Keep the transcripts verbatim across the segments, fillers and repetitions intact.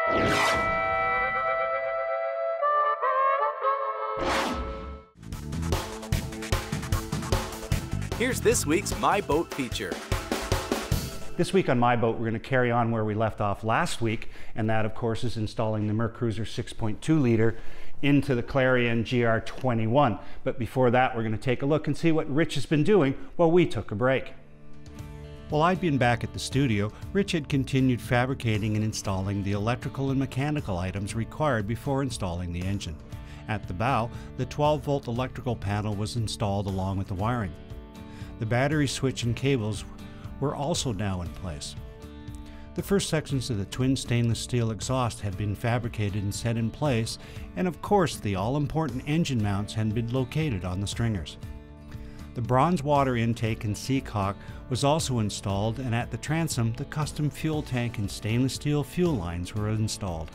Here's this week's My Boat feature. This week on My Boat, we're going to carry on where we left off last week, and that, of course, is installing the Mercruiser six point two liter into the Clarion G R twenty-one. But before that, we're going to take a look and see what Rich has been doing while we took a break. While I'd been back at the studio, Rich had continued fabricating and installing the electrical and mechanical items required before installing the engine. At the bow, the twelve volt electrical panel was installed along with the wiring. The battery switch and cables were also now in place. The first sections of the twin stainless steel exhaust had been fabricated and set in place, and of course the all-important engine mounts had been located on the stringers. The bronze water intake and seacock was also installed, and at the transom the custom fuel tank and stainless steel fuel lines were installed.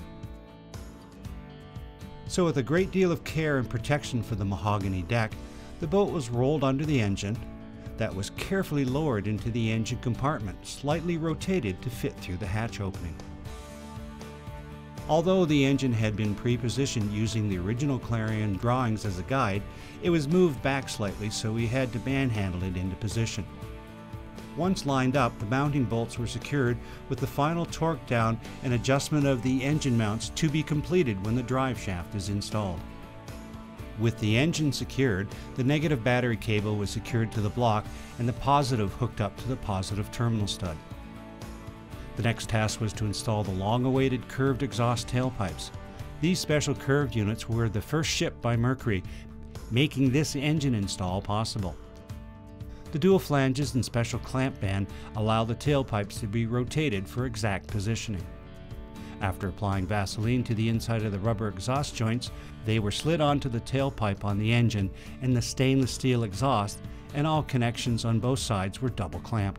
So with a great deal of care and protection for the mahogany deck, the boat was rolled under the engine, that was carefully lowered into the engine compartment, slightly rotated to fit through the hatch opening. Although the engine had been pre-positioned using the original Clarion drawings as a guide, it was moved back slightly, so we had to manhandle it into position. Once lined up, the mounting bolts were secured with the final torque down and adjustment of the engine mounts to be completed when the drive shaft is installed. With the engine secured, the negative battery cable was secured to the block and the positive hooked up to the positive terminal stud. The next task was to install the long-awaited curved exhaust tailpipes. These special curved units were the first shipped by Mercury, making this engine install possible. The dual flanges and special clamp band allow the tailpipes to be rotated for exact positioning. After applying Vaseline to the inside of the rubber exhaust joints, they were slid onto the tailpipe on the engine and the stainless steel exhaust, and all connections on both sides were double clamped.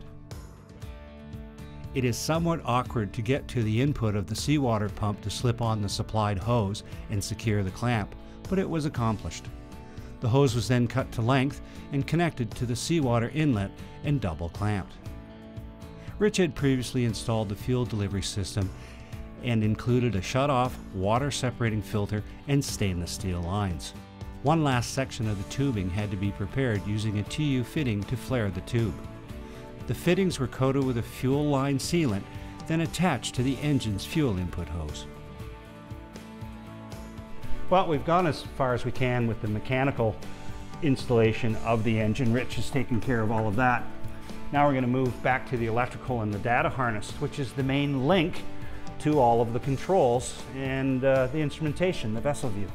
It is somewhat awkward to get to the input of the seawater pump to slip on the supplied hose and secure the clamp, but it was accomplished. The hose was then cut to length and connected to the seawater inlet and double clamped. Rich had previously installed the fuel delivery system and included a shut-off, water-separating filter, and stainless steel lines. One last section of the tubing had to be prepared using a T U fitting to flare the tube. The fittings were coated with a fuel line sealant, then attached to the engine's fuel input hose. Well, we've gone as far as we can with the mechanical installation of the engine. Rich has taken care of all of that. Now we're going to move back to the electrical and the data harness, which is the main link to all of the controls and uh, the instrumentation, the vessel view.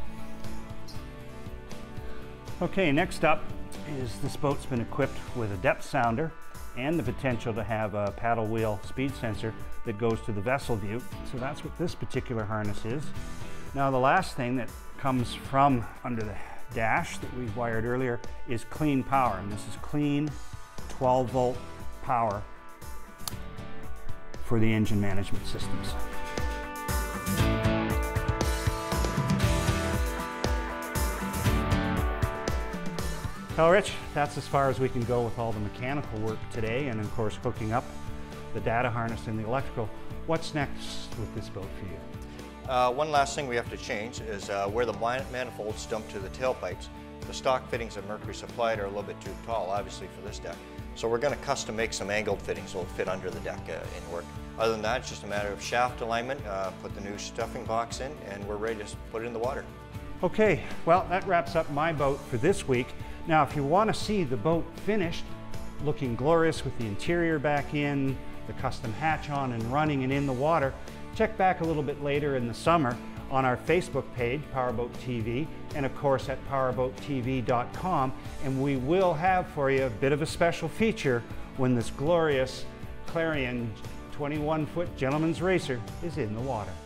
Okay, next up is this boat's been equipped with a depth sounder and the potential to have a paddle wheel speed sensor that goes to the vessel view. So that's what this particular harness is. Now the last thing that comes from under the dash that we wired earlier is clean power, and this is clean twelve volt power for the engine management systems. Well, Rich, that's as far as we can go with all the mechanical work today, and of course hooking up the data harness and the electrical. What's next with this boat for you? Uh, one last thing we have to change is uh, where the manifolds dump to the tailpipes. The stock fittings that Mercury supplied are a little bit too tall, obviously, for this deck. So we're going to custom make some angled fittings so it'll fit under the deck uh, in work. Other than that, it's just a matter of shaft alignment, uh, put the new stuffing box in, and we're ready to put it in the water. Okay, well, that wraps up My Boat for this week. Now, if you want to see the boat finished, looking glorious with the interior back in, the custom hatch on and running and in the water, check back a little bit later in the summer on our Facebook page, PowerBoat T V, and of course at powerboat T V dot com, and we will have for you a bit of a special feature when this glorious Clarion twenty-one foot gentleman's racer is in the water.